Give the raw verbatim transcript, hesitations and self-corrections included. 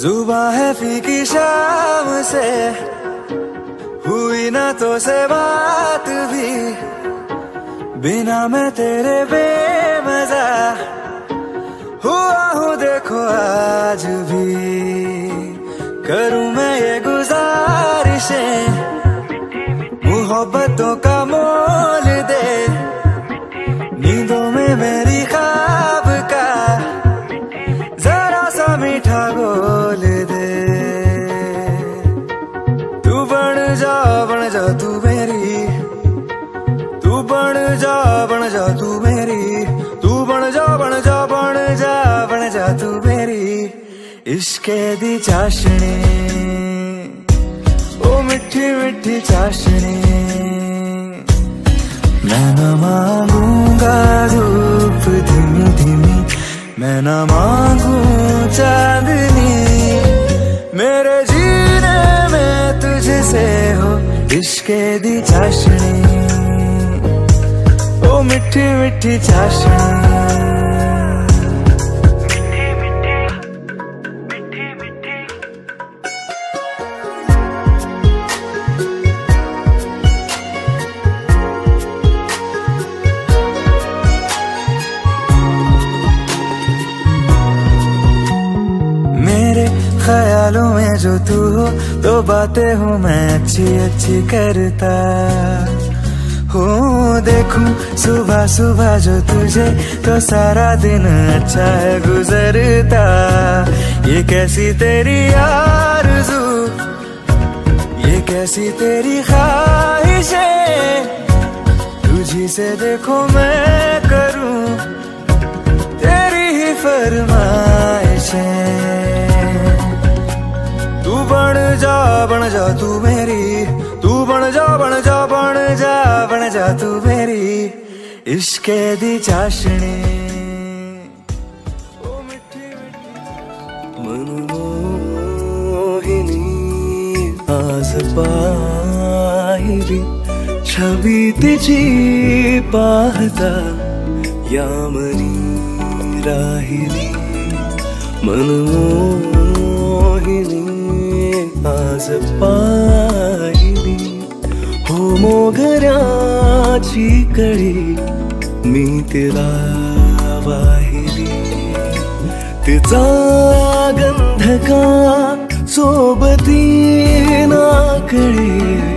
जुबां है फीकी शाम से, हुई ना तो से बात भी, बिना मैं तेरे बेमजा हुआ हूँ देखो आज भी। करूँ मैं ये गुजारिशें, मोहब्बतों का मोल दे, नींदों में मेरी ख्वाब का जरा सा मीठा बोल दे। तू बन जा बन जा तू मेरी, तू बन जा बन जा तू मेरी, तू बन जा बन जा बन जा बन जा तू मेरी। इश्के दी चाशनी ओ मिठी मिठी चाशनी, मैं न मांगूंगा धूप धीमी धीमी, मैं न मांगू चांदनी, मेरे जीने में तुझसे हो इश्के दी चाशनी, ओ मिठी मिठी चाशनी। ख्यालों में जो तू हो तो बातें हूँ मैं अच्छी अच्छी करता हो। देखूं सुबह सुबह जो तुझे तो सारा दिन अच्छा है गुजरता। ये कैसी तेरी आरज़ू, ये कैसी तेरी ख्वाहिशें, तुझी से देखो मैं करूं तेरी ही फरमाइशें। तू बन जा बन जा तू मेरी, तू बन जा बन जा बन जा बन जा तू मेरी। इश्के दी चाशनी ओ मिठी मनमोहिनी आज पाहिली छबी तिची पाहता यामनी राहिली। मनमोहिनी आज पाहिली हो मोगऱ्याची कळी मी तिला वाहिली। तिचा गंध का सोबती ना कळे